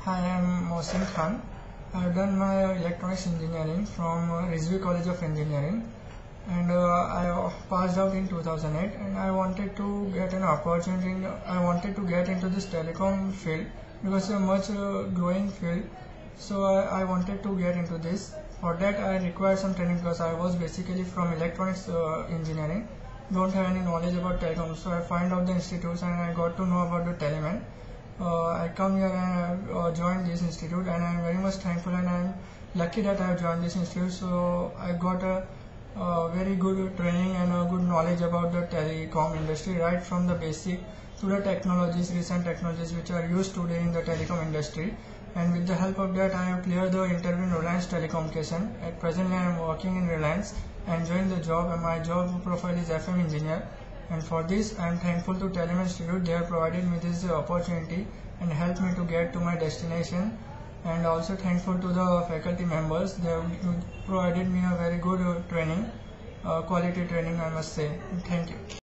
Hi, I'm Mohsin Khan. I've done my electronics engineering from Rizvi College of Engineering, and I passed out in 2008, and I wanted to get an opportunity. I wanted to get into this telecom field because it's a much growing field. So I wanted to get into this. For that, I required some training because I was basically from electronics engineering. Don't have any knowledge about telecom, so I find out the institutes and I got to know about the teleman. I come here and joined this institute, and I'm very much thankful and I'm lucky that I have joined this institute. So I got a very good training and a good knowledge about the telecom industry, right from the basic to the technologies, recent technologies which are used today in the telecom industry. And with the help of that, I have cleared the interview in Reliance Telecommunication. At present, I am working in Reliance, enjoying the job, and my job profile is FM engineer. And for this, I am thankful to Teleman Institute. They have provided me this opportunity and helped me to get to my destination. And also thankful to the faculty members. They have provided me a very good training, quality training, I must say. Thank you.